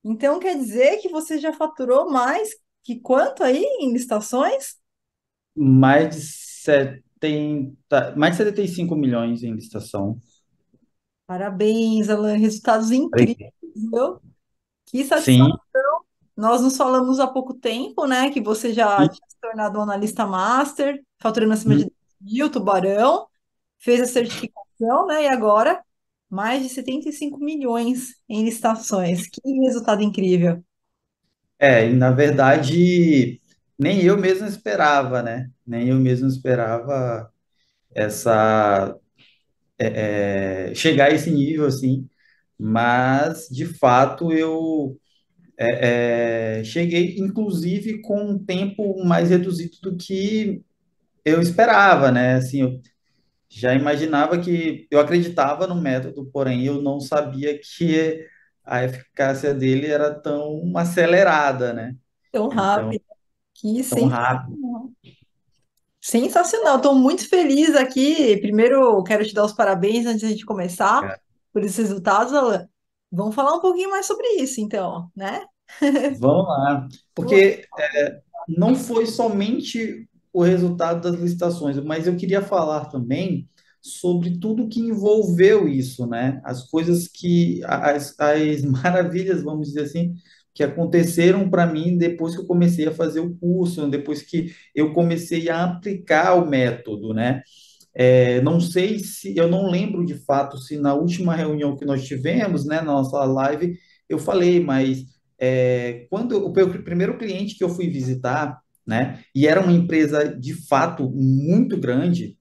Então quer dizer que você já faturou mais que quanto aí em licitações? Mais de 75 milhões em licitação. Parabéns, Alan, resultados incríveis, viu? Que Sim, satisfação. Nós nos falamos há pouco tempo, né? Que você já sim. tinha se tornado um analista master, faturando acima de 10 mil, tubarão, fez a certificação, né? E agora mais de 75 milhões em licitações. Que resultado incrível. E na verdade, nem eu mesmo esperava, né? Nem eu mesmo esperava essa chegar a esse nível assim, mas de fato eu cheguei, inclusive, com um tempo mais reduzido do que eu esperava, né? Assim, eu já imaginava que eu acreditava no método, porém eu não sabia que a eficácia dele era tão acelerada, né? Tão Então, rápido. Que tão rápido. sensacional. Sensacional. Estou muito feliz aqui. Primeiro, quero te dar os parabéns antes de a gente começar por esses resultados, Alan. Vamos falar um pouquinho mais sobre isso, então, né? Vamos lá. Porque não foi somente o resultado das licitações, mas eu queria falar também sobre tudo que envolveu isso, né? As coisas as maravilhas, vamos dizer assim, que aconteceram para mim depois que eu comecei a fazer o curso, depois que eu comecei a aplicar o método, né? Não sei se, eu não lembro de fato se na última reunião que nós tivemos, né, na nossa live, eu falei, mas quando o primeiro cliente que eu fui visitar, né, e era uma empresa de fato muito grande,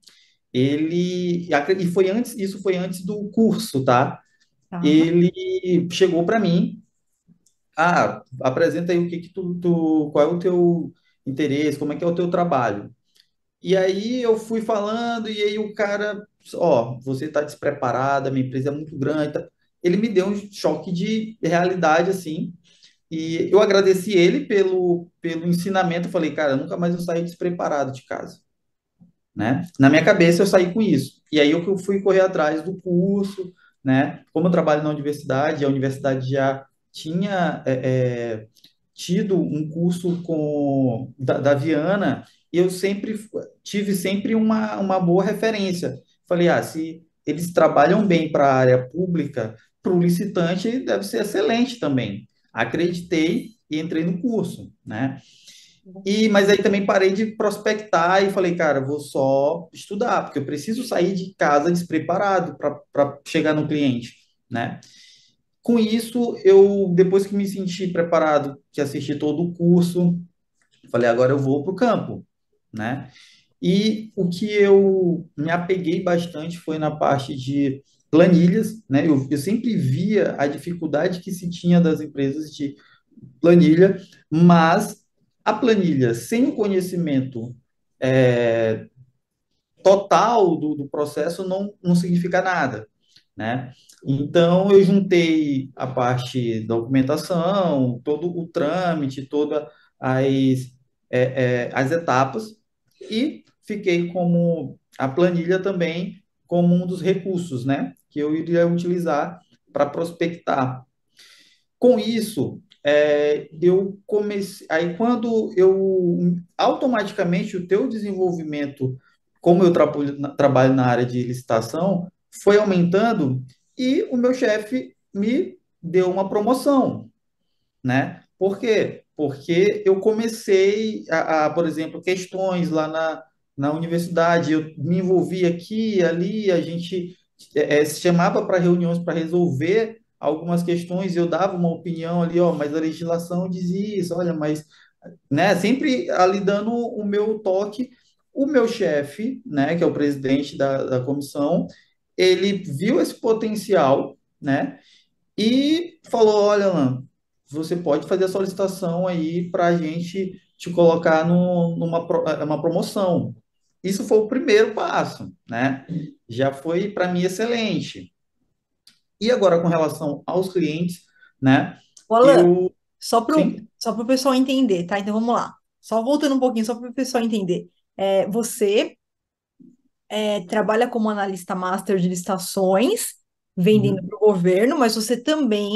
e foi antes, isso foi antes do curso, tá? Tá. Ele chegou para mim, apresenta aí o que que qual é o teu interesse, como é que é o teu trabalho? E aí eu fui falando, e aí o cara, ó, você está despreparada, minha empresa é muito grande. Tá? Ele me deu um choque de realidade, assim, e eu agradeci ele pelo ensinamento. Eu falei, cara, eu nunca mais eu saí despreparado de casa, né? Na minha cabeça eu saí com isso. E aí eu fui correr atrás do curso, né? Como eu trabalho na universidade, a universidade já tinha tido um curso da Viana, e eu sempre tive sempre uma boa referência. Falei, se eles trabalham bem para a área pública, para o licitante deve ser excelente também. Acreditei e entrei no curso, né? Mas aí também parei de prospectar e falei, cara, vou só estudar, porque eu preciso sair de casa despreparado para chegar no cliente, né? Com isso, eu, depois que me senti preparado, que assisti todo o curso, falei, agora eu vou para o campo, né? E o que eu me apeguei bastante foi na parte de planilhas, né? Eu sempre via a dificuldade que se tinha das empresas de planilha, mas a planilha sem o conhecimento é, total do processo não significa nada, né? Então, eu juntei a parte da documentação, todo o trâmite, todas as etapas, e fiquei como a planilha também como um dos recursos, né? Que eu iria utilizar para prospectar. Com isso, eu comecei. Aí, quando eu automaticamente o teu desenvolvimento, como eu trabalho na área de licitação, foi aumentando e o meu chefe me deu uma promoção, né? Por quê? Porque eu comecei por exemplo, questões lá na universidade, eu me envolvi aqui e ali, a gente se chamava para reuniões para resolver algumas questões, e eu dava uma opinião ali, ó, mas a legislação diz isso, olha, mas, né, sempre ali dando o meu toque. O meu chefe, né, que é o presidente da comissão, ele viu esse potencial, né, e falou: Olha, Alan, você pode fazer a solicitação aí para a gente te colocar numa promoção. Isso foi o primeiro passo, né? Já foi para mim excelente. E agora, com relação aos clientes, né? Ô, Alan, Eu, sim, só para o pessoal entender, tá? Então vamos lá. Só voltando um pouquinho, só para o pessoal entender. Você trabalha como analista master de licitações, vendendo uhum, para o governo, mas você também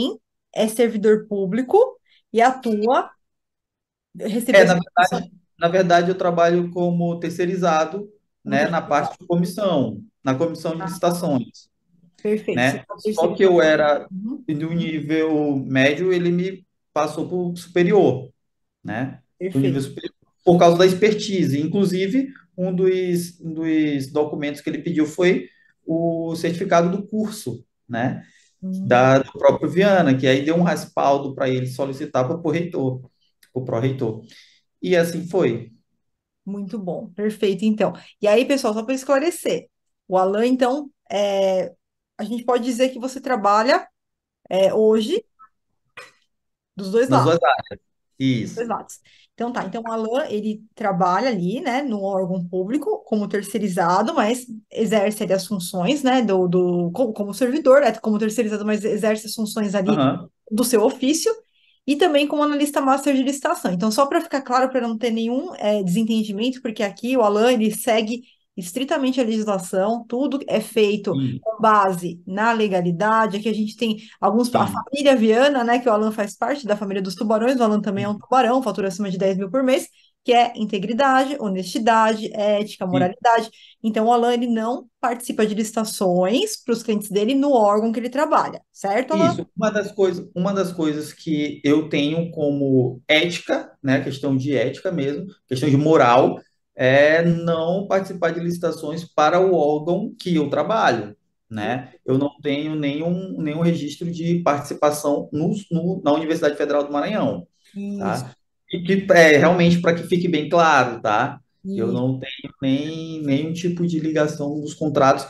é servidor público e atua, recebeu É, essa na função na verdade, eu trabalho como terceirizado, como né, na parte terceirizado. de comissão, na comissão de Ah, tá. licitações, Perfeito. Você né? está Só que eu terceirizado. era Uhum, do nível médio, ele me passou para o superior, né? Do nível perfeito. superior, por causa da expertise. Inclusive, um dos documentos que ele pediu foi o certificado do curso, né? Hum, Do próprio Viana, que aí deu um respaldo para ele solicitar para o reitor, para o pró-reitor. E assim foi. muito bom. Perfeito, então. E aí, pessoal, só para esclarecer, o Alan, então, a gente pode dizer que você trabalha hoje dos dois Nas lados. duas áreas. Isso. Exato. Então tá, então o Alan, ele trabalha ali, né, no órgão público como terceirizado, mas exerce ali as funções, né, como servidor, né, como terceirizado, mas exerce as funções ali Aham. do seu ofício e também como analista master de licitação. Então, só para ficar claro, para não ter nenhum desentendimento, porque aqui o Alan, ele segue estritamente a legislação, tudo é feito Sim, com base na legalidade. Aqui a gente tem a sim. família Viana, né, que o Alan faz parte da família dos tubarões, o Alan também é um tubarão, fatura acima de 10 mil por mês, que é integridade, honestidade, ética, Sim. moralidade. Então, o Alan, ele não participa de licitações para os clientes dele no órgão que ele trabalha, certo, Alan? Isso, uma das coisas que eu tenho como ética, né, questão de ética mesmo, questão de moral, é não participar de licitações para o órgão que eu trabalho, né? Eu não tenho nenhum registro de participação na Universidade Federal do Maranhão, Isso, tá? E que é realmente para que fique bem claro, tá? Eu isso. não tenho nenhum tipo de ligação dos contratos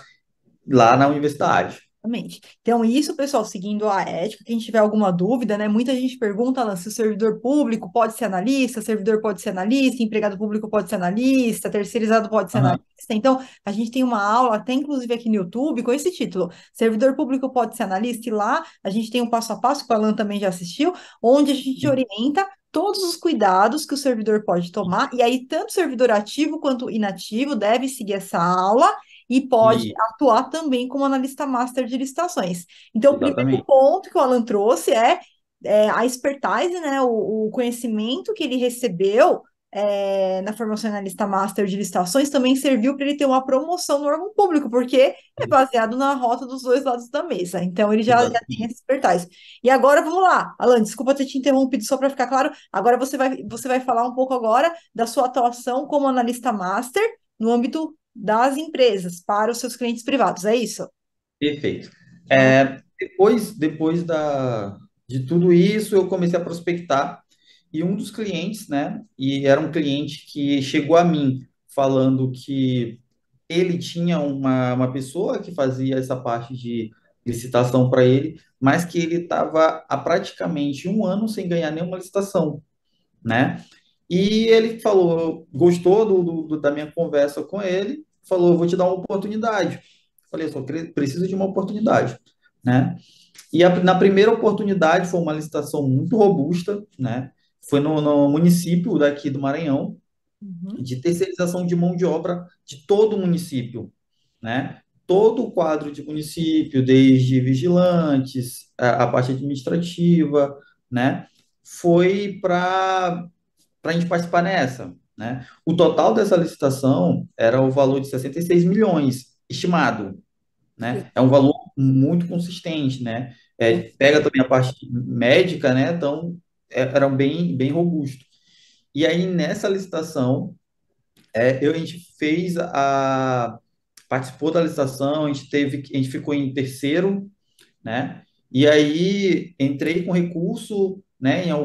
lá na universidade. Exatamente. Então, isso, pessoal, seguindo a ética, quem tiver alguma dúvida, né? Muita gente pergunta, Alan, se o servidor público pode ser analista, servidor pode ser analista, empregado público pode ser analista, terceirizado pode ser Aham. analista. Então, a gente tem uma aula, até inclusive aqui no YouTube, com esse título: Servidor público pode ser analista, e lá a gente tem um passo a passo, que o Alan também já assistiu, onde a gente orienta todos os cuidados que o servidor pode tomar, e aí tanto o servidor ativo quanto inativo deve seguir essa aula e pode E, atuar também como analista master de licitações. Então, o primeiro exatamente. ponto que o Alan trouxe é a expertise, né, o conhecimento que ele recebeu na formação em analista master de licitações também serviu para ele ter uma promoção no órgão público, porque é baseado na rota dos dois lados da mesa. Então, ele já tem Exatamente. essa expertise. E agora, vamos lá. Alan, desculpa ter te interrompido só para ficar claro. Agora você vai falar um pouco agora da sua atuação como analista master no âmbito das empresas para os seus clientes privados, é isso? Perfeito. Vamos. Depois de tudo isso, eu comecei a prospectar e um dos clientes, né, e era um cliente que chegou a mim falando que ele tinha uma pessoa que fazia essa parte de licitação para ele, mas que ele estava há praticamente um ano sem ganhar nenhuma licitação, né? E ele falou, gostou da minha conversa com ele, falou, eu vou te dar uma oportunidade. Falei, eu só preciso de uma oportunidade, né? E na primeira oportunidade foi uma licitação muito robusta, né? Foi no município daqui do Maranhão, Uhum, de terceirização de mão de obra de todo o município, né? Todo o quadro de município, desde vigilantes, a parte administrativa, né? Foi para a gente participar nessa, né? O total dessa licitação era o valor de 66 milhões, estimado, né? É um valor muito consistente, né? Pega também a parte médica, né? Então, era bem robusto. E aí, nessa licitação, a gente participou da licitação, a gente ficou em terceiro, né? E aí entrei com recurso, né, em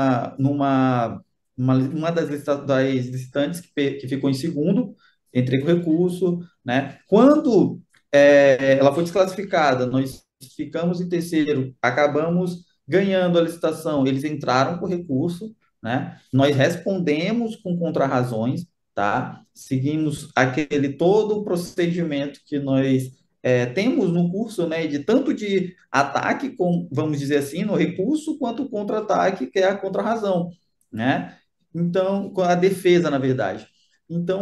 uma das licitantes que ficou em segundo, entrei com recurso, né? Quando ela foi desclassificada, nós ficamos em terceiro, acabamos ganhando a licitação, eles entraram com recurso, né? Nós respondemos com contrarrazões, tá? Seguimos aquele todo o procedimento que nós temos no curso, né, de tanto de ataque, com, vamos dizer assim, no recurso, quanto contra-ataque, que é a contra-razão, né? Então, com a defesa, na verdade. Então,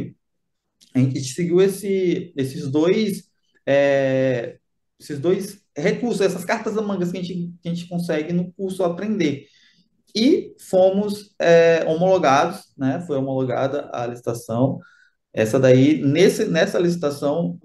a gente seguiu é, esses dois recursos, essas cartas da manga que a gente consegue no curso aprender. E fomos homologados, né? Foi homologada a licitação. Essa daí, nessa licitação,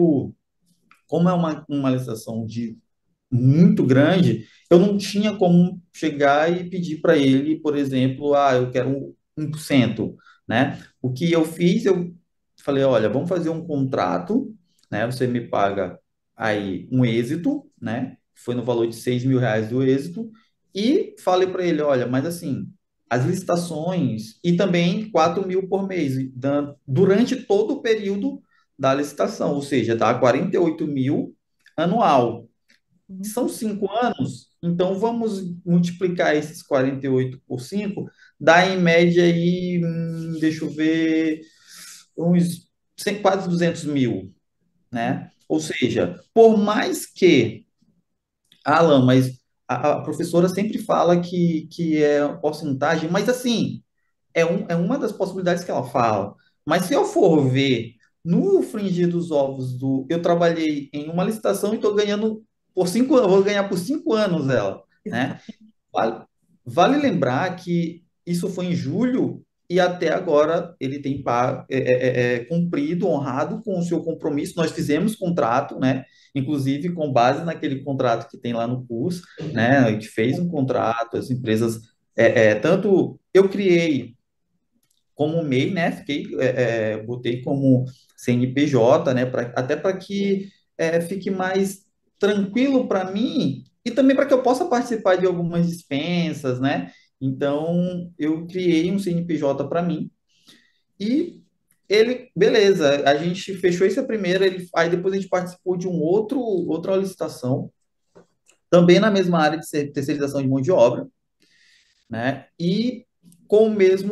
como é uma licitação de muito grande, eu não tinha como chegar e pedir para ele, por exemplo, eu quero 1%, né? O que eu fiz, eu falei, olha, vamos fazer um contrato, né? Você me paga aí um êxito, né? Foi no valor de R$ 6.000 do êxito, e falei para ele, olha, mas assim, as licitações, e também 4.000 por mês, durante todo o período da licitação, ou seja, dá 48.000 anual. São Uhum. 5 anos, então vamos multiplicar esses 48 por 5, dá em média aí, deixa eu ver, uns quase 200 mil, né? Ou seja, por mais que, Alan, mas a professora sempre fala que é porcentagem, mas assim, é uma das possibilidades que ela fala. Mas se eu for ver no fringir dos ovos eu trabalhei em uma licitação e estou ganhando por 5 anos, vou ganhar por 5 anos ela, né? Exatamente. Vale, vale lembrar que isso foi em julho e até agora ele tem cumprido, honrado com o seu compromisso. Nós fizemos contrato, né? Inclusive com base naquele contrato que tem lá no curso, né? A gente fez um contrato, as empresas, tanto eu criei como MEI, né? Botei como CNPJ, né? Até para que fique mais tranquilo para mim e também para que eu possa participar de algumas dispensas, né? Então, eu criei um CNPJ para mim e beleza, a gente fechou essa primeira, aí depois a gente participou de outra licitação, também na mesma área de terceirização de mão de obra, né? E com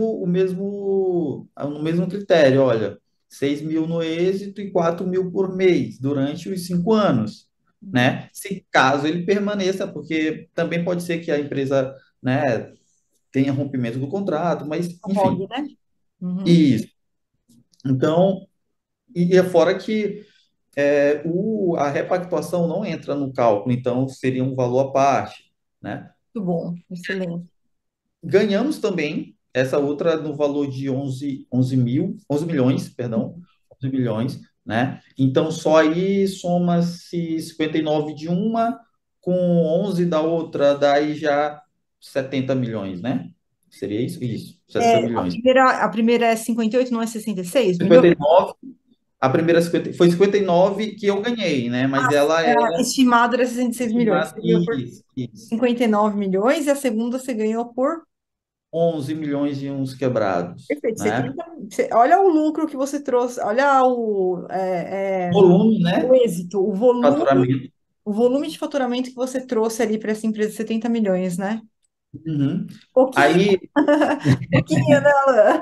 o mesmo critério, olha, 6.000 no êxito e 4.000 por mês durante os 5 anos, Uhum. né? Se caso ele permaneça, porque também pode ser que a empresa, né, tenha rompimento do contrato, mas Prorrogue, enfim, né? Uhum. isso. Então, e é fora que a repactuação não entra no cálculo, então seria um valor à parte, né? Muito bom, excelente. Ganhamos também essa outra no valor de 11 milhões, perdão, 11 milhões, né? Então, só aí soma-se 59 de uma com 11 da outra, daí já 70 milhões, né? Seria isso? Isso, 70 É, a milhões. primeira, a primeira é 58, não é 66 milhões? 59, a primeira foi 59 que eu ganhei, né? Mas ela É, é a estimada era 66 milhões. estimada, Você ganhou por isso, 59 milhões e a segunda você ganhou por. 11 milhões e uns quebrados, Perfeito, né? 70. Olha o lucro que você trouxe, olha Volume, o né? êxito, Faturamento. o volume de faturamento que você trouxe ali para essa empresa, 70 milhões, né? Uhum. Pouquinho, Aí, pouquinho, né, Alan?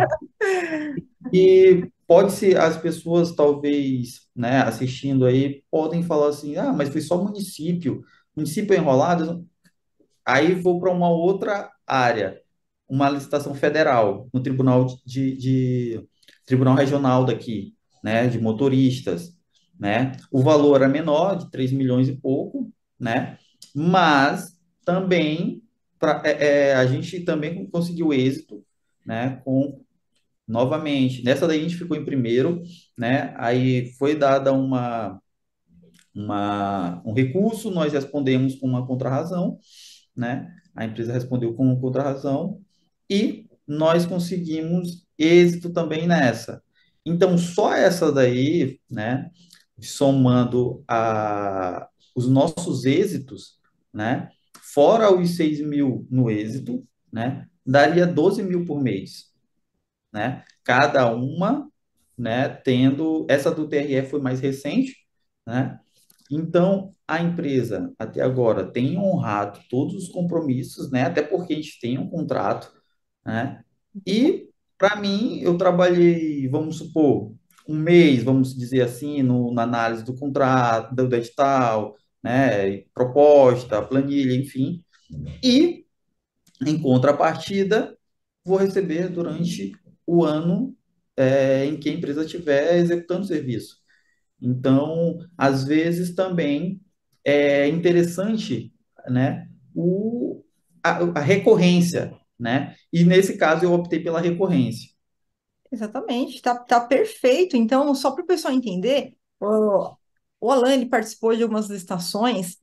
e pode-se, as pessoas talvez, né, assistindo aí, podem falar assim, mas foi só município é enrolado. Aí vou para uma outra área, uma licitação federal, no Tribunal Regional daqui, né, de motoristas, né? O valor é menor, de 3 milhões e pouco, né? Mas também a gente também conseguiu êxito, né, com novamente. Nessa daí a gente ficou em primeiro, né? Aí foi dada um recurso, nós respondemos com uma contrarrazão, né? A empresa respondeu com uma contrarrazão e nós conseguimos êxito também nessa. Então, só essa daí, né? Somando os nossos êxitos, né? Fora os 6.000 no êxito, né? Daria 12 mil por mês, né? Cada uma, né? Tendo essa do TRE foi mais recente, né? Então a empresa até agora tem honrado todos os compromissos, né? Até porque a gente tem um contrato, né? Muito bom. E para mim eu trabalhei, vamos supor, um mês, vamos dizer assim, na análise do contrato, do edital, né? Proposta, planilha, enfim. E em contrapartida, vou receber durante o ano em que a empresa estiver executando o serviço. Então, às vezes também é interessante, né, a recorrência, né? E nesse caso eu optei pela recorrência. Exatamente, tá perfeito. Então, só para o pessoal entender, o Alan ele participou de algumas licitações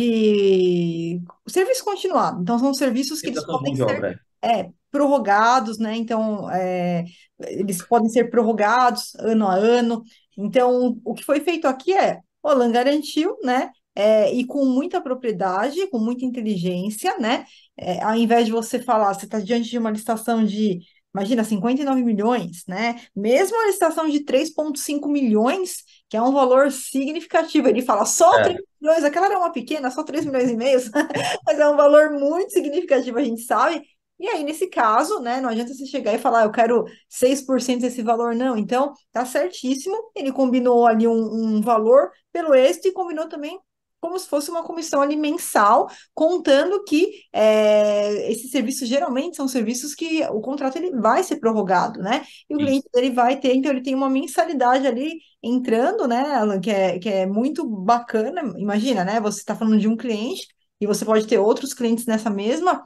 de serviço continuado. Então, são serviços que eles Licitação de mão podem de ser obra. prorrogados, né? Então, eles podem ser prorrogados ano a ano. Então, o que foi feito aqui o Alan garantiu, né? E com muita propriedade, com muita inteligência, né? Ao invés de você falar, você está diante de uma licitação de, imagina, 59 milhões, né? Mesmo a licitação de 3,5 milhões, que é um valor significativo, ele fala só 3 É, milhões, aquela era uma pequena, só 3 milhões e meio, mas é um valor muito significativo, a gente sabe. E aí, nesse caso, né, não adianta você chegar e falar, eu quero 6% desse valor, não. Então, tá certíssimo. Ele combinou ali um valor pelo êxito e combinou também como se fosse uma comissão ali mensal, contando que esses serviços geralmente são serviços que o contrato ele vai ser prorrogado, né? E o cliente isso. ele vai ter, então ele tem uma mensalidade ali entrando, né, Alan, que é muito bacana. Imagina, né? Você está falando de um cliente e você pode ter outros clientes nessa mesma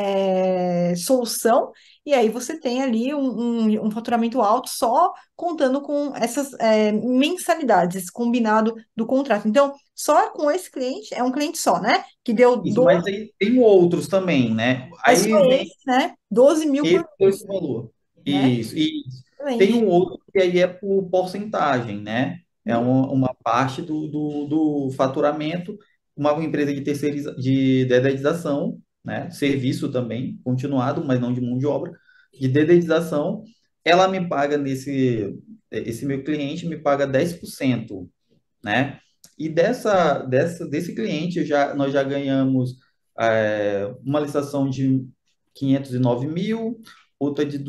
solução, e aí você tem ali um faturamento alto só contando com essas mensalidades, esse combinado do contrato. Então, só com esse cliente, é um cliente só, né? Que deu Isso, 12, mas aí tem outros também, né? mas só Aí vem esse, né? 12 mil por esse foi mês, esse valor. né? Isso, isso. Tem Excelente. um outro que aí é por porcentagem, né? É Hum, uma parte do faturamento, uma empresa de de dedetização, né? Serviço também, continuado, mas não de mão de obra, de dedetização, ela me paga esse meu cliente me paga 10%, né? E desse cliente nós já ganhamos uma licitação de 509 mil, outra de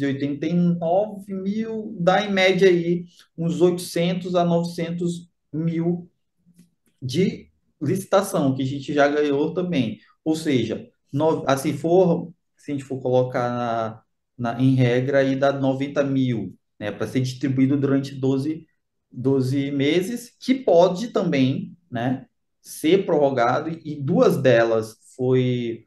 289 mil, dá em média aí uns 800 a 900 mil de licitação, que a gente já ganhou também. Ou seja, assim se a gente for colocar em regra, aí dá 90 mil, né, para ser distribuído durante doze meses, que pode também, né, ser prorrogado, e duas delas foi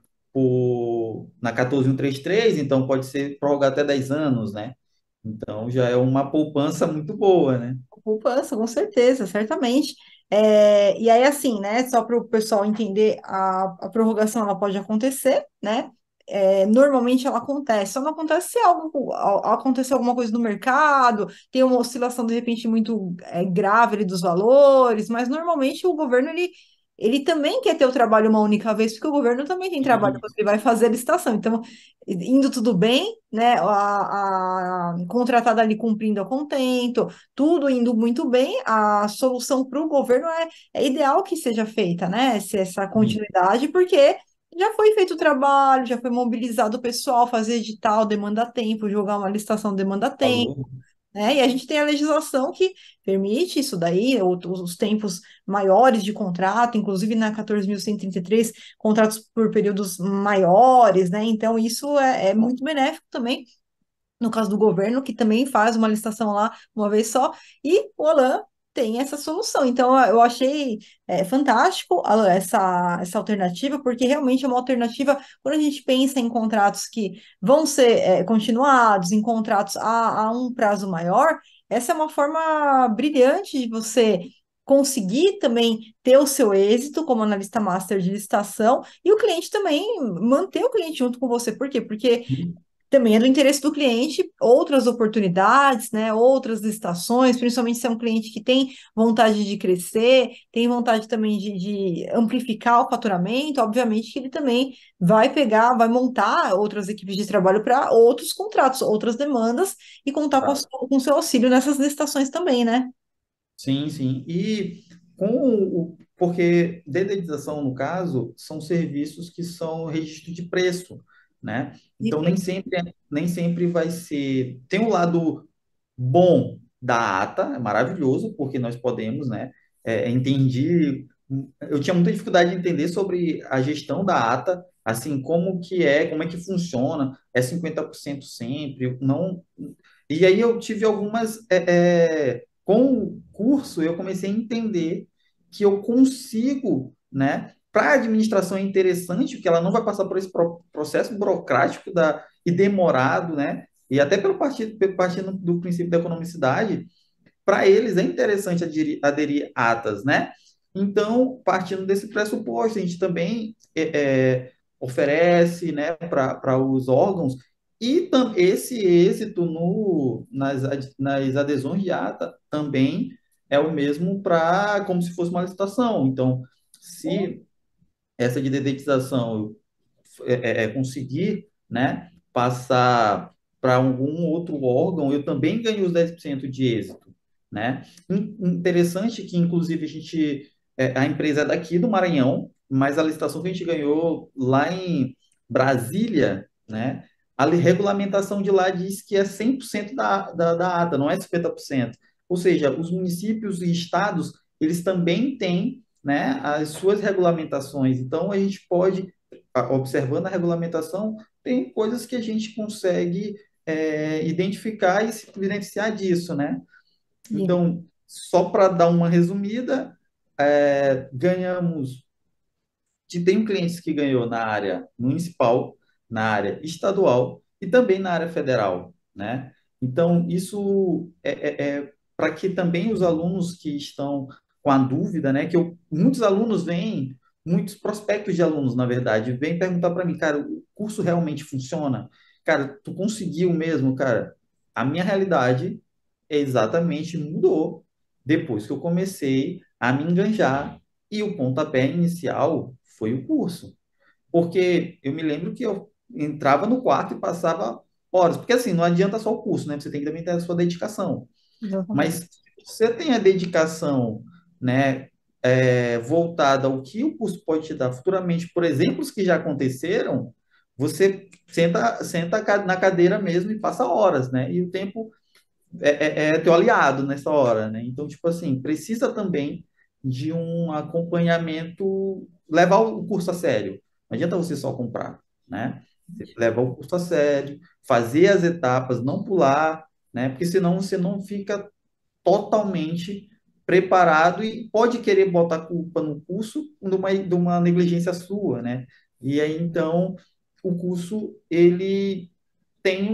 na 14133, então pode ser prorrogado até 10 anos, né? Então já é uma poupança muito boa, né? poupança, com certeza, certamente. E aí, assim, né? Só para o pessoal entender, a prorrogação ela pode acontecer, né? Normalmente ela acontece, só não acontece se acontecer alguma coisa no mercado, tem uma oscilação de repente muito grave ali dos valores, mas normalmente o governo ele também quer ter o trabalho uma única vez, porque o governo também tem trabalho quando ele vai fazer a licitação. Então, indo tudo bem, né? A contratada ali cumprindo a contento, tudo indo muito bem, a solução para o governo é ideal que seja feita, né? Essa continuidade, porque já foi feito o trabalho, já foi mobilizado o pessoal, fazer edital demanda tempo, jogar uma licitação demanda tempo, Falou. né? E a gente tem a legislação que permite isso daí, os tempos maiores de contrato, inclusive na 14.133 contratos por períodos maiores, né? Então, isso é muito benéfico também no caso do governo, que também faz uma licitação lá uma vez só, e o Alan tem essa solução. Então, eu achei fantástico, Alan, essa alternativa, porque realmente é uma alternativa quando a gente pensa em contratos que vão ser continuados, em contratos a um prazo maior, essa é uma forma brilhante de você conseguir também ter o seu êxito como analista master de licitação e o cliente também manter o cliente junto com você. Por quê? Porque também é do interesse do cliente, outras oportunidades, né, outras licitações, principalmente se é um cliente que tem vontade de crescer, tem vontade também de amplificar o faturamento, obviamente que ele também vai pegar, vai montar outras equipes de trabalho para outros contratos, outras demandas, e contar com o seu auxílio nessas licitações também, né? Sim, sim. E porque dedetização, no caso, são serviços que são registro de preço, né? E Então nem sempre vai ser. Tem um lado bom da ata, é maravilhoso, porque nós podemos, né? Entendi. Eu tinha muita dificuldade de entender sobre a gestão da ata, assim, como é que funciona, é 50% sempre, não. E aí eu tive com o curso, eu comecei a entender que eu consigo, né? Para a administração é interessante, porque ela não vai passar por esse processo burocrático e demorado, né? E até pelo partido do princípio da economicidade, para eles é interessante aderir atas, né? Então, partindo desse pressuposto, a gente também oferece, né, para os órgãos e esse êxito nas adesões de ata também é o mesmo para como se fosse uma licitação. Então, se essa de dedetização conseguir, né, passar para algum outro órgão, eu também ganho os 10% de êxito, né? Interessante que, inclusive, a empresa é daqui do Maranhão, mas a licitação que a gente ganhou lá em Brasília, né? A regulamentação de lá diz que é 100% da ATA, não é 50%. Ou seja, os municípios e estados, eles também têm, né, as suas regulamentações. Então, a gente pode observando a regulamentação, tem coisas que a gente consegue identificar e se beneficiar disso, né? Sim. Então, só para dar uma resumida, ganhamos tem clientes que ganhou na área municipal, na área estadual e também na área federal, né? Então, isso é para que também os alunos que estão com a dúvida, né? Muitos alunos vêm, muitos prospectos de alunos, na verdade, vêm perguntar para mim, cara, o curso realmente funciona? Cara, tu conseguiu mesmo, cara? A minha realidade exatamente mudou depois que eu comecei a me enganjar e o pontapé inicial foi o curso. Porque eu me lembro que eu entrava no quarto e passava horas. Porque assim, não adianta só o curso, né? Você tem que também ter a sua dedicação. Mas Exatamente. se você tem a dedicação, né, voltada ao que o curso pode te dar futuramente, por exemplos que já aconteceram, você senta na cadeira mesmo e passa horas, né? E o tempo é teu aliado nessa hora, né? Então, tipo assim, precisa também de um acompanhamento, levar o curso a sério. Não adianta você só comprar, né? Você levar o curso a sério, fazer as etapas, não pular, né? Porque senão você não fica totalmente preparado e pode querer botar culpa no curso de uma negligência sua, né? E aí, então, o curso, ele tem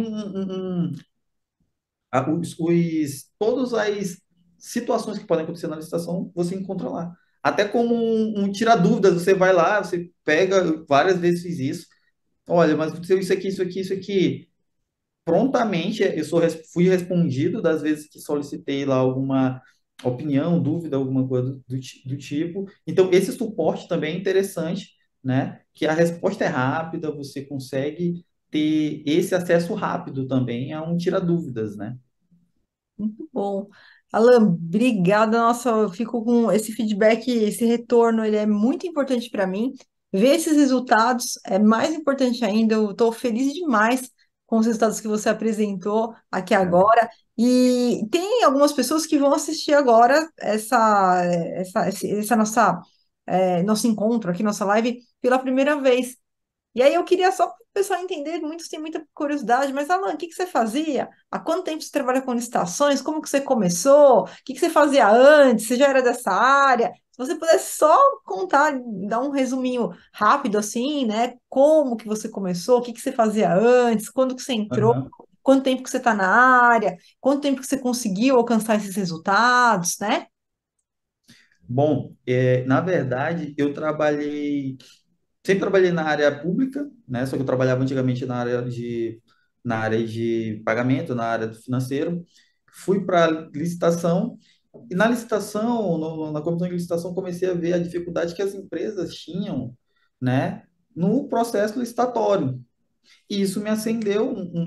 todas as situações que podem acontecer na licitação, você encontra lá. Até como um tira-dúvidas, você vai lá, você pega, várias vezes fiz isso, olha, mas aconteceu isso aqui, isso aqui, isso aqui. Prontamente, fui respondido das vezes que solicitei lá alguma opinião, dúvida, alguma coisa do tipo. Então, esse suporte também é interessante, né? Que a resposta é rápida, você consegue ter esse acesso rápido também a um tira-dúvidas, né? Muito bom. Alan, obrigada. Nossa, eu fico com esse feedback, esse retorno, ele é muito importante para mim. Ver esses resultados é mais importante ainda. Eu estou feliz demais com os resultados que você apresentou aqui agora. E tem algumas pessoas que vão assistir agora essa nossa nosso encontro aqui, nossa live, pela primeira vez. E aí eu queria só para o pessoal entender, muitos têm muita curiosidade, mas Alan, o que que você fazia? Há quanto tempo você trabalha com licitações? Como que você começou? O que que você fazia antes? Você já era dessa área? Se você pudesse só contar, dar um resuminho rápido assim, né? Como que você começou? O que que você fazia antes? Quando que você entrou? Aham. Quanto tempo que você está na área? Quanto tempo que você conseguiu alcançar esses resultados, né? Bom, na verdade, sempre trabalhei na área pública, né? Só que eu trabalhava antigamente na área de pagamento, na área do financeiro. Fui para licitação e na licitação, na comissão de licitação, comecei a ver a dificuldade que as empresas tinham, né? No processo licitatório. E isso me acendeu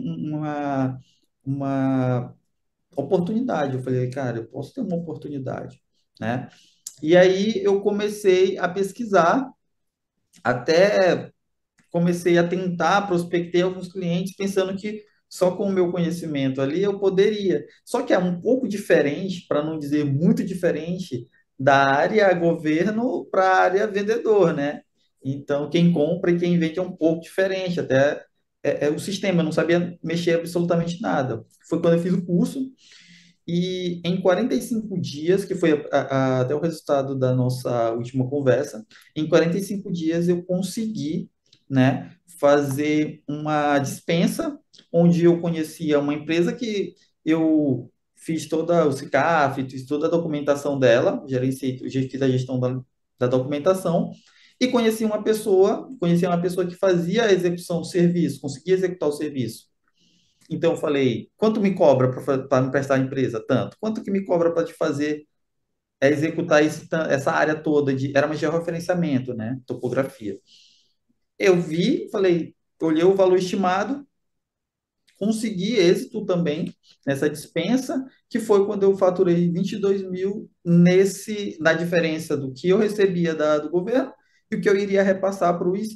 uma oportunidade. Eu falei, cara, eu posso ter uma oportunidade, né? E aí eu comecei a pesquisar, até comecei a tentar, prospectei alguns clientes, pensando que só com o meu conhecimento ali eu poderia. Só que é um pouco diferente, para não dizer muito diferente, da área governo para a área vendedor, né? Então, quem compra e quem vende é um pouco diferente, até o sistema, eu não sabia mexer absolutamente nada. Foi quando eu fiz o curso, E em 45 dias, que foi até o resultado da nossa última conversa, em 45 dias eu consegui, né, fazer uma dispensa, onde eu conhecia uma empresa que eu fiz toda o CICAF, fiz toda a documentação dela, gerenciei, fiz a gestão da documentação, e conheci uma pessoa que fazia a execução do serviço, conseguia executar o serviço. Então eu falei, quanto me cobra para me prestar a empresa? Tanto. Quanto que me cobra para te fazer executar essa área toda de era uma georreferenciamento, né? Topografia. Eu vi, falei, olhei o valor estimado, consegui êxito também nessa dispensa, que foi quando eu faturei 22 mil na diferença do que eu recebia do governo e o que eu iria repassar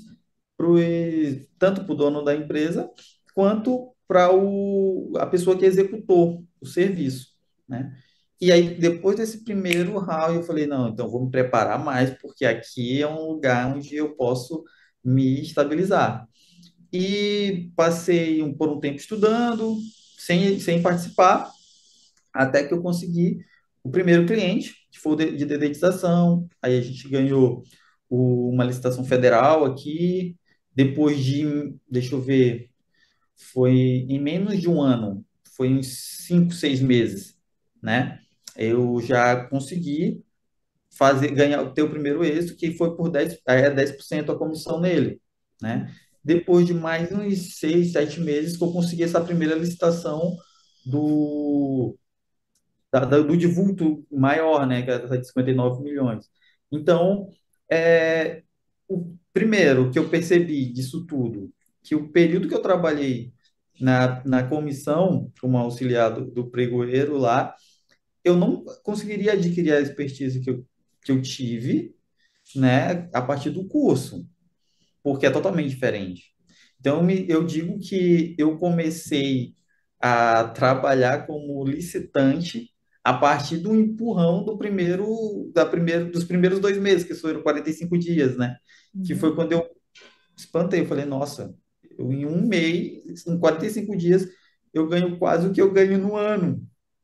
tanto para o dono da empresa quanto para a pessoa que executou o serviço, né? E aí, depois desse primeiro round, eu falei, não, então vou me preparar mais, porque aqui é um lugar onde eu posso me estabilizar. E passei por um tempo estudando, sem participar, até que eu consegui o primeiro cliente, que foi o de dedetização. Aí a gente ganhou uma licitação federal aqui. Depois deixa eu ver, foi em menos de um ano, foi uns 5, 6 meses, né? Eu já consegui ter o primeiro êxito, que foi por 10% a comissão nele, né? Depois de mais uns 6, 7 meses que eu consegui essa primeira licitação do, do divulto maior, né? Que era de 59 milhões. Então, o primeiro que eu percebi disso tudo, que o período que eu trabalhei na comissão, como auxiliar do pregoeiro lá, eu não conseguiria adquirir a expertise que eu tive, né, a partir do curso, porque é totalmente diferente. Então, eu digo que eu comecei a trabalhar como licitante a partir do empurrão dos primeiros 2 meses, que foram 45 dias, né? Que Uhum. foi quando eu espantei, eu falei, nossa, em um mês, em 45 dias, eu ganho quase o que eu ganho no ano.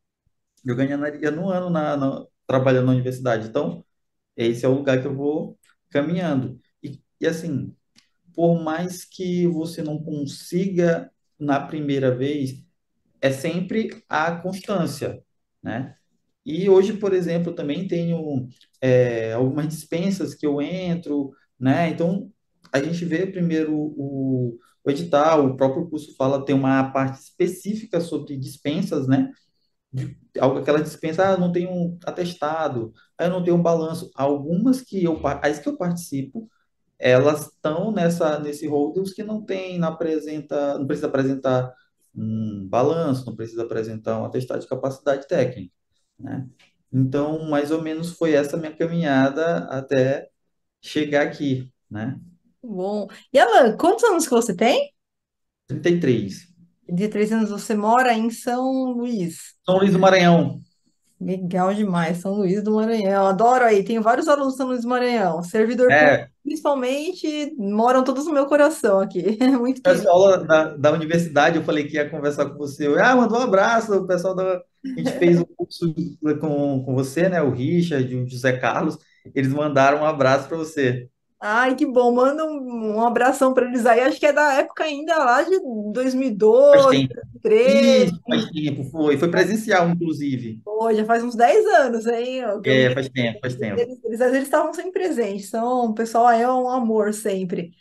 Eu ganharia no ano trabalhando na universidade. Então, esse é o lugar que eu vou caminhando. E assim, por mais que você não consiga na primeira vez, é sempre a constância, né? E hoje, por exemplo, eu também tenho algumas dispensas que eu entro, né? Então, a gente vê primeiro o edital, o próprio curso fala, tem uma parte específica sobre dispensas, né? Aquela dispensa, eu não tenho um atestado, eu não tenho um balanço. Algumas as que eu participo, elas estão nesse rol dos que não precisa apresentar um balanço, não precisa apresentar um atestado de capacidade técnica, né? Então, mais ou menos foi essa minha caminhada até chegar aqui, né? Bom. E Alan, quantos anos que você tem? 33. De 3 anos você mora em São Luís. São Luís do Maranhão. Legal demais, São Luís do Maranhão. Adoro aí, tenho vários alunos de São Luís do Maranhão. Servidor público, É, principalmente, moram todos no meu coração aqui. Muito o querido. pessoal da universidade, eu falei que ia conversar com você. Mandou um abraço, o pessoal a gente fez o curso com você, né? O Richard, o José Carlos, eles mandaram um abraço para você. Ai, que bom. Manda um abração para eles aí. Acho que é da época ainda lá de Faz 2012, tempo. 2013. Isso, faz tempo, foi presencial, inclusive. Pô, já faz uns 10 anos, hein? Faz tempo, faz tempo. Eles estavam sempre presentes. São, o pessoal aí é um amor sempre.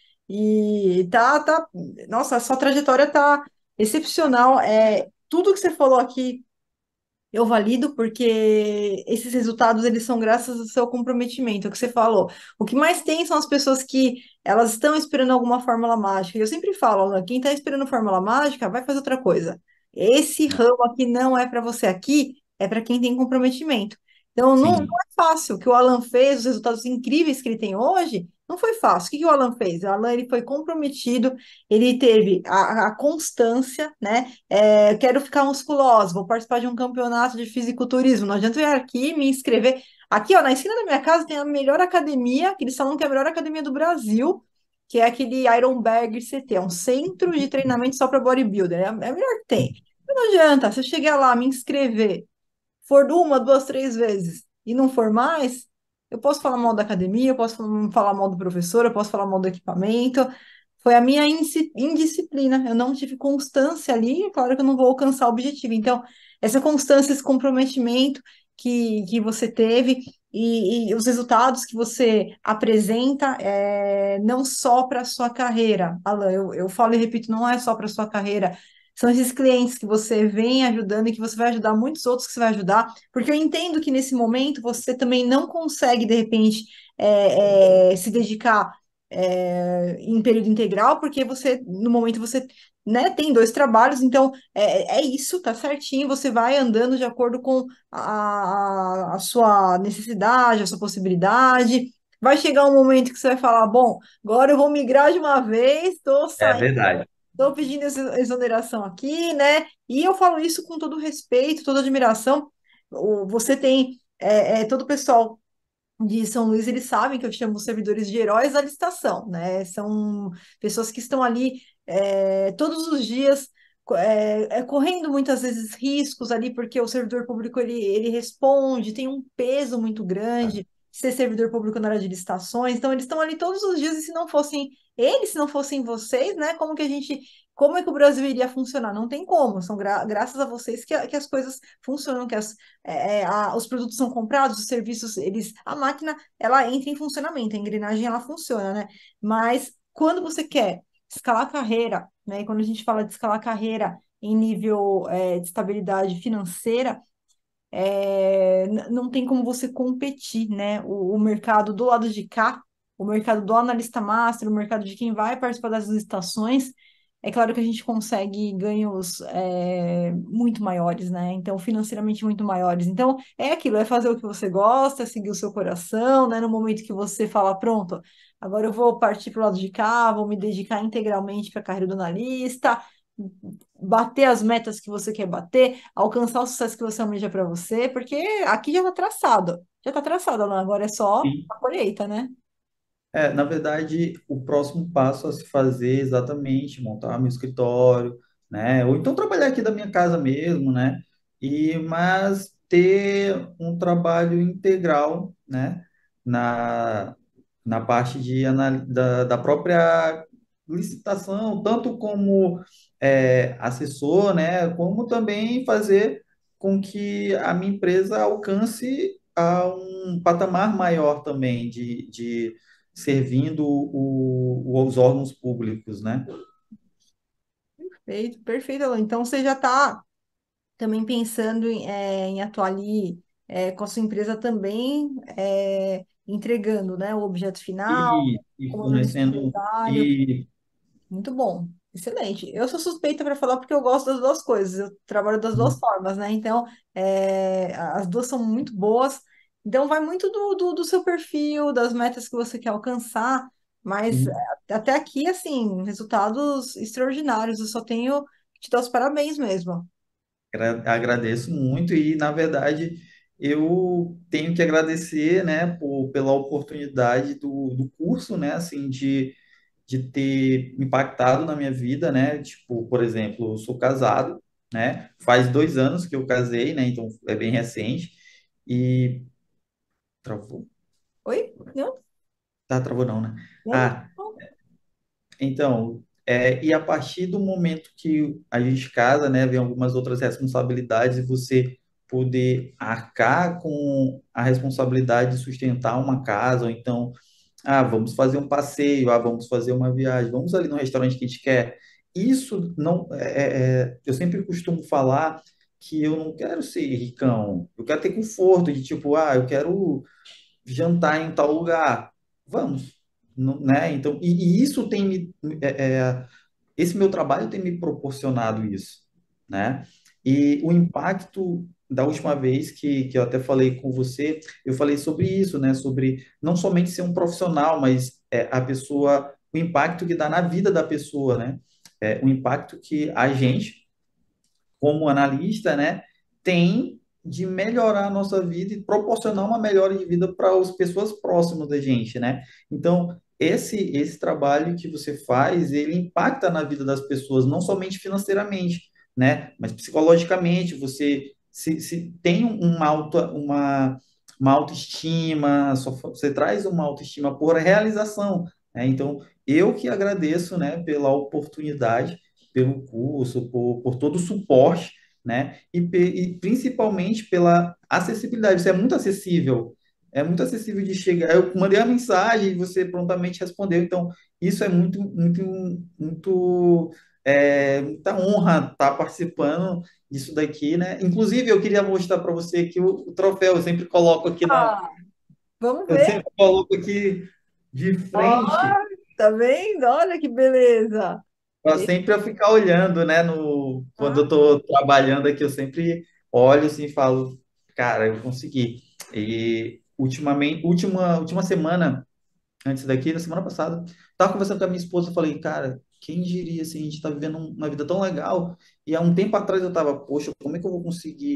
E tá, nossa, a sua trajetória tá excepcional. Tudo que você falou aqui eu valido porque esses resultados eles são graças ao seu comprometimento, é o que você falou. O que mais tem são as pessoas que elas estão esperando alguma fórmula mágica. Eu sempre falo, "Olha, quem está esperando fórmula mágica, vai fazer outra coisa. Esse ramo aqui não é para você aqui, é para quem tem comprometimento. Então, não Sim, é fácil. O que o Alan fez, os resultados incríveis que ele tem hoje, não foi fácil. O que que o Alan fez? O Alan ele foi comprometido, ele teve a constância, né? Quero ficar musculosa, vou participar de um campeonato de fisiculturismo. Não adianta eu ir aqui me inscrever. Aqui, ó, na esquina da minha casa tem a melhor academia, que eles falam que é a melhor academia do Brasil, que é aquele Ironberg CT, é um centro de treinamento só para bodybuilder, é a melhor que tem. Não adianta, se eu chegar lá, me inscrever. for uma, duas, três vezes e não for mais, eu posso falar mal da academia, eu posso falar mal do professor, eu posso falar mal do equipamento. Foi a minha indisciplina. Eu não tive constância ali, é claro que eu não vou alcançar o objetivo. Então, essa constância, esse comprometimento que você teve e os resultados que você apresenta, não só para a sua carreira, Alan, eu falo e repito, não é só para a sua carreira. São esses clientes que você vem ajudando e que você vai ajudar muitos outros que você vai ajudar, porque eu entendo que nesse momento você também não consegue, de repente, se dedicar em período integral, porque você, no momento, você, né, tem dois trabalhos, então é isso, tá certinho, você vai andando de acordo com a sua necessidade, a sua possibilidade. Vai chegar um momento que você vai falar, bom, agora eu vou migrar de uma vez, estou É saindo, verdade. estou pedindo exoneração aqui, né? E eu falo isso com todo respeito, toda admiração. Você tem todo o pessoal de São Luís, eles sabem que eu chamo os servidores de heróis da licitação, né? São pessoas que estão ali todos os dias correndo muitas vezes riscos ali, porque o servidor público ele responde, tem um peso muito grande ser servidor público na área de licitações, então eles estão ali todos os dias, e se não fossem eles, se não fossem vocês, né? Como é que o Brasil iria funcionar? Não tem como, são graças a vocês que as coisas funcionam, os produtos são comprados, os serviços, a máquina, ela entra em funcionamento, a engrenagem, ela funciona, né? Mas quando você quer escalar a carreira, né? E quando a gente fala de escalar a carreira em nível, de estabilidade financeira, não tem como você competir, né? O mercado do lado de cá, o mercado do analista master, o mercado de quem vai participar das licitações, é claro que a gente consegue ganhos muito maiores, né? Então, financeiramente muito maiores. Então, é aquilo, é fazer o que você gosta, é seguir o seu coração, né? No momento que você fala, pronto, agora eu vou partir para o lado de cá, vou me dedicar integralmente para a carreira do analista, bater as metas que você quer bater, alcançar o sucesso que você almeja para você, porque aqui já está traçado, Alan, agora é só Sim. a colheita, né? Na verdade, o próximo passo a se fazer é exatamente montar meu escritório, né? Ou então trabalhar aqui da minha casa mesmo, né? Mas ter um trabalho integral, né? Na, na parte da própria licitação, tanto como assessor, né? Como também fazer com que a minha empresa alcance a um patamar maior também de servindo os órgãos públicos, né? Perfeito, perfeito, Alan. Então você já está também pensando em atuar ali com a sua empresa também, entregando, né, o objeto final, E como analista fornecendo tributário. e Muito bom, excelente. Eu sou suspeita para falar porque eu gosto das duas coisas, eu trabalho das duas formas, né? Então, as duas são muito boas. Então, vai muito do seu perfil, das metas que você quer alcançar, mas até aqui, assim, resultados extraordinários. Eu só tenho que te dar os parabéns mesmo. agradeço muito e, na verdade, eu tenho que agradecer, né, pela oportunidade do curso, né, assim, de ter impactado na minha vida, né, tipo, por exemplo, eu sou casado, né, faz 2 anos que eu casei, né, então é bem recente e travou, Oi? Não? travou não, né? Não? Ah, então, e a partir do momento que a gente casa, né, vem algumas outras responsabilidades e você poder arcar com a responsabilidade de sustentar uma casa, ou então, vamos fazer um passeio, vamos fazer uma viagem, vamos ali no restaurante que a gente quer. Isso não, eu sempre costumo falar que eu não quero ser ricão, eu quero ter conforto de tipo, eu quero jantar em tal lugar. Vamos, né? Então, e isso tem esse meu trabalho tem me proporcionado isso, né? E o impacto da última vez que eu até falei com você, eu falei sobre isso, né? Sobre não somente ser um profissional, mas a pessoa, o impacto que dá na vida da pessoa, né? O impacto que a gente como analista, né, tem de melhorar a nossa vida e proporcionar uma melhora de vida para as pessoas próximas da gente, né? Então, esse trabalho que você faz, ele impacta na vida das pessoas, não somente financeiramente, né, mas psicologicamente, você se tem uma autoestima, você traz uma autoestima por realização, né? Então, eu que agradeço, né, pela oportunidade, pelo curso, por todo o suporte, né? E principalmente pela acessibilidade. Você é muito acessível de chegar. Eu mandei a mensagem e você prontamente respondeu. Então, isso é muita honra estar participando disso daqui, né? Inclusive, eu queria mostrar para você aqui o troféu. Ah, vamos Eu ver. sempre coloco aqui de Ó, frente, tá vendo? Olha que beleza. para Esse- sempre eu ficar olhando, né? No, quando eu ah, estou trabalhando aqui, eu sempre olho assim e falo, cara, eu consegui. E última semana antes daqui, na semana passada, tava conversando com a minha esposa, eu falei, cara, quem diria assim, a gente tá vivendo uma vida tão legal, e há um tempo atrás eu tava, poxa, como é que eu vou conseguir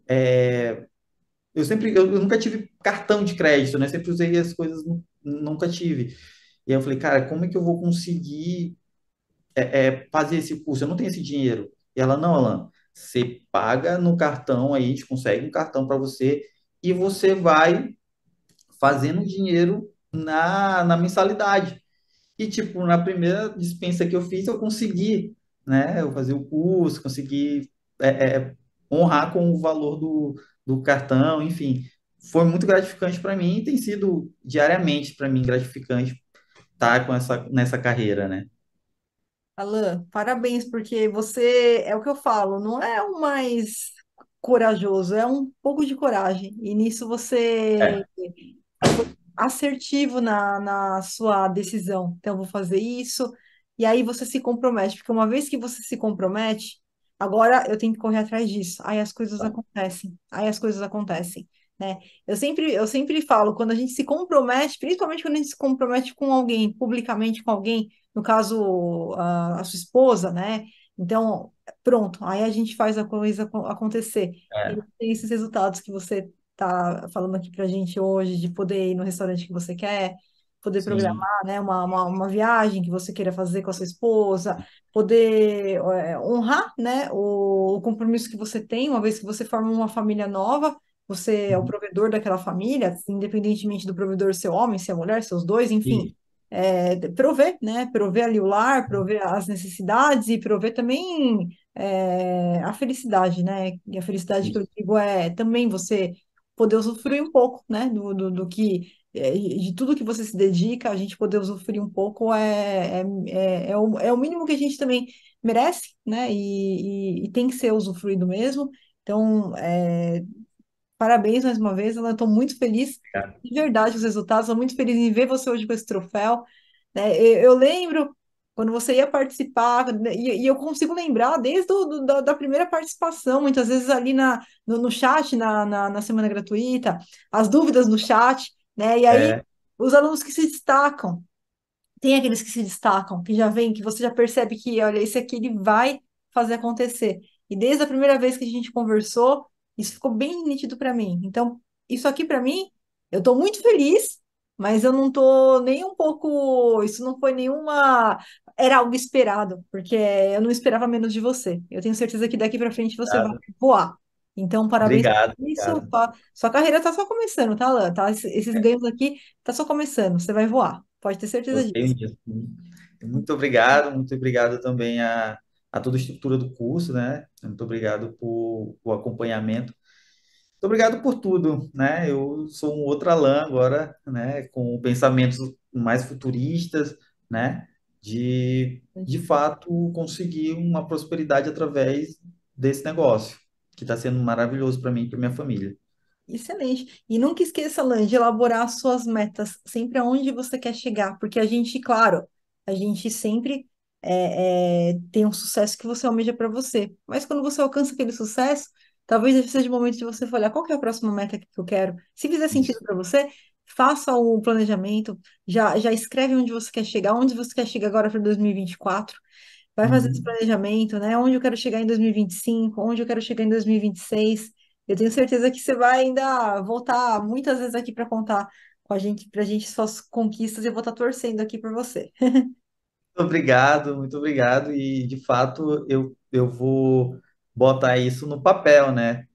eu nunca tive cartão de crédito, né? Sempre usei as coisas, nunca tive. E aí eu falei, cara, como é que eu vou conseguir fazer esse curso? Eu não tenho esse dinheiro. E ela, não, Alan, você paga no cartão aí, a gente consegue um cartão para você e você vai fazendo dinheiro na mensalidade. E, tipo, na primeira dispensa que eu fiz, eu consegui, né? Eu fazer o curso, consegui é, é, honrar com o valor do cartão, enfim. Foi muito gratificante para mim e tem sido diariamente para mim gratificante estar nessa carreira, né? Alan, parabéns, porque você é o que eu falo, não é o mais corajoso, é um pouco de coragem. E nisso você É, foi assertivo na sua decisão. Então, eu vou fazer isso. E aí você se compromete, porque uma vez que você se compromete, agora eu tenho que correr atrás disso. Aí as coisas acontecem. Aí as coisas acontecem, né? Eu sempre falo, quando a gente se compromete, principalmente quando a gente se compromete com alguém, publicamente com alguém, no caso, a sua esposa, né? Então, pronto, aí a gente faz a coisa acontecer. E é, tem esses resultados que você tá falando aqui pra gente hoje, de poder ir no restaurante que você quer, poder sim, programar, né, uma viagem que você queira fazer com a sua esposa, poder honrar, né, o compromisso que você tem, uma vez que você forma uma família nova, você é o uhum, provedor daquela família, independentemente do provedor ser homem, ser mulher, ser os dois, enfim, e, prover, né, prover ali o lar, prover as necessidades e prover também a felicidade, né? E a felicidade que eu e, digo é também você poder usufruir um pouco, né? Do que de tudo que você se dedica, a gente poder usufruir um pouco é o mínimo que a gente também merece, né? E tem que ser usufruído mesmo. Então, parabéns mais uma vez, eu estou muito feliz de verdade com os resultados, estou muito feliz em ver você hoje com esse troféu, né? Eu lembro quando você ia participar, né, e eu consigo lembrar desde da primeira participação, muitas vezes ali no chat, na semana gratuita, as dúvidas no chat, né? E aí, é, os alunos que se destacam, tem aqueles que se destacam, que já vem, que você já percebe que, olha, esse aqui ele vai fazer acontecer. E desde a primeira vez que a gente conversou, isso ficou bem nítido para mim. Então, isso aqui para mim, eu estou muito feliz, mas eu não estou nem um pouco. Isso não foi nenhuma. Era algo esperado, porque eu não esperava menos de você. Eu tenho certeza que daqui para frente você vai voar. Então, parabéns por obrigado, isso. obrigado. Sua carreira está só começando, tá, Alan? Tá? Esses ganhos aqui tá só começando. Você vai voar. Pode ter certeza Eu disso. tenho disso. Muito obrigado também a toda a estrutura do curso, né? Muito obrigado por o acompanhamento. Muito obrigado por tudo, né? Eu sou um outro Alan agora, né? Com pensamentos mais futuristas, né? De fato conseguir uma prosperidade através desse negócio, que está sendo maravilhoso para mim e para minha família. Excelente. E nunca esqueça, Lan, de elaborar as suas metas, sempre aonde você quer chegar, porque a gente, claro, a gente sempre tem um sucesso que você almeja para você, mas quando você alcança aquele sucesso, talvez seja o momento de você olhar qual que é a próxima meta que eu quero. Se fizer sentido Isso. para você, faça o planejamento, já escreve onde você quer chegar, onde você quer chegar agora para 2024. Vai fazer esse Uhum. planejamento, né? Onde eu quero chegar em 2025, onde eu quero chegar em 2026. Eu tenho certeza que você vai ainda voltar muitas vezes aqui para contar com a gente, para a gente suas conquistas, e eu vou estar torcendo aqui por você. Muito obrigado. E de fato eu vou botar isso no papel, né?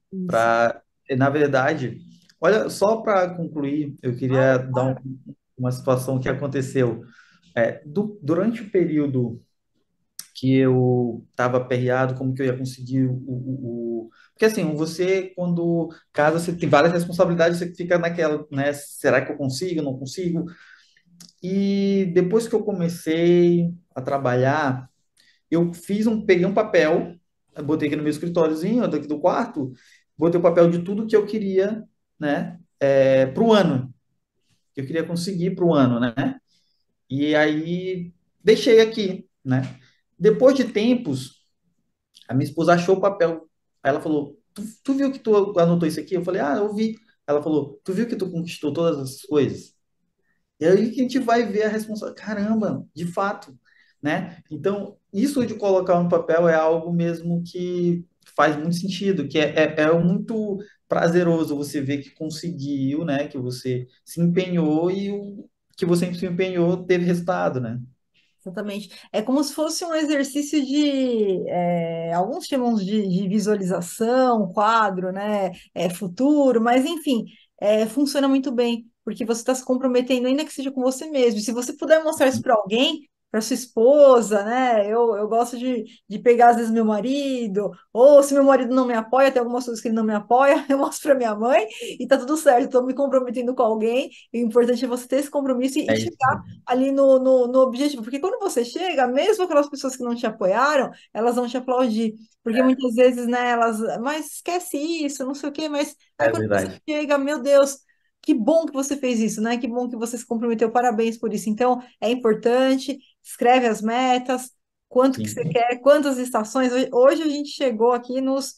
Isso. para, na verdade, olha, só para concluir, eu queria dar Claro. uma situação que aconteceu. Durante o período que eu estava aperreado, como que eu ia conseguir Porque assim, você, quando casa, você tem várias responsabilidades, você fica naquela, né? Será que eu consigo, não consigo? E depois que eu comecei a trabalhar, peguei um papel, eu botei aqui no meu escritóriozinho, aqui do quarto, botei o papel de tudo que eu queria, né, para o ano, que eu queria conseguir para o ano, né? E aí deixei aqui, né? Depois de tempos, a minha esposa achou o papel. Aí ela falou: tu viu que tu anotou isso aqui? Eu falei: Ah, eu vi. Ela falou: Tu viu que tu conquistou todas as coisas? E aí que a gente vai ver a responsabilidade. Caramba, de fato, né? Então, isso de colocar no papel é algo mesmo que faz muito sentido, que é muito prazeroso você ver que conseguiu, né? Que você se empenhou e o que você se empenhou teve resultado, né? Exatamente. É como se fosse um exercício de, alguns chamam de visualização, quadro, né? Futuro, mas enfim, funciona muito bem, porque você está se comprometendo, ainda que seja com você mesmo. Se você puder mostrar isso para alguém, para sua esposa, né? Eu gosto de pegar, às vezes, meu marido, ou se meu marido não me apoia, tem algumas coisas que ele não me apoia, eu mostro para minha mãe e tá tudo certo, estou me comprometendo com alguém. O importante é você ter esse compromisso e É isso. chegar ali no objetivo. Porque quando você chega, mesmo aquelas pessoas que não te apoiaram, elas vão te aplaudir. Porque muitas vezes, né, mas esquece isso, não sei o quê, mas aí É quando você verdade. chega, meu Deus, que bom que você fez isso, né? Que bom que você se comprometeu, parabéns por isso. Então, é importante, escreve as metas, quanto que você Sim, quer, quantas estações. Hoje a gente chegou aqui nos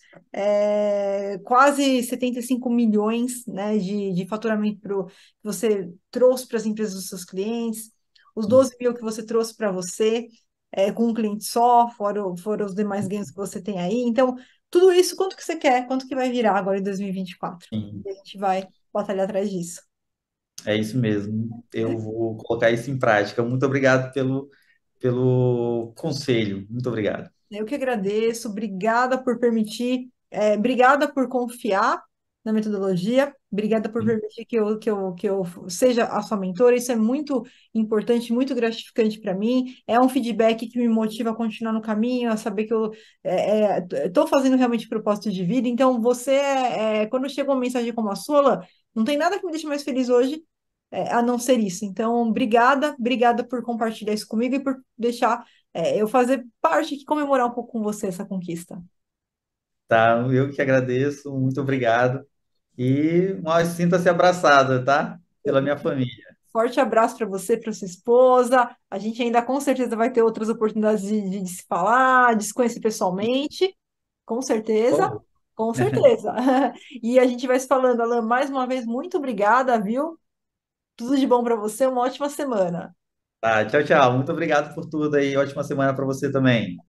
quase 75 milhões, né, de faturamento que você trouxe para as empresas dos seus clientes os sim. 12 mil que você trouxe para você, com um cliente só, fora os demais ganhos que você tem aí. Então, tudo isso, quanto que você quer? Quanto que vai virar agora em 2024? Sim. E a gente vai batalhar atrás disso. É isso mesmo. Eu vou colocar isso em prática. Muito obrigado pelo conselho. Muito obrigado. Eu que agradeço, obrigada por permitir, obrigada por confiar na metodologia, obrigada por permitir que eu seja a sua mentora. Isso é muito importante, muito gratificante para mim. É um feedback que me motiva a continuar no caminho, a saber que eu estou fazendo realmente propósito de vida. Então, quando chega uma mensagem como a sua, não tem nada que me deixe mais feliz hoje. A não ser isso. Então, obrigada por compartilhar isso comigo e por deixar eu fazer parte aqui, comemorar um pouco com você essa conquista. Tá? Eu que agradeço. Muito obrigado. Sinta-se abraçada, tá? Pela minha família. Forte abraço para você, para sua esposa. A gente ainda com certeza vai ter outras oportunidades de se falar, de se conhecer pessoalmente. Com Por certeza, favor. com certeza. E a gente vai se falando, Alan, mais uma vez, muito obrigada, viu? Tudo de bom para você, uma ótima semana. Tá, tchau, tchau. Muito obrigado por tudo aí. Ótima semana para você também.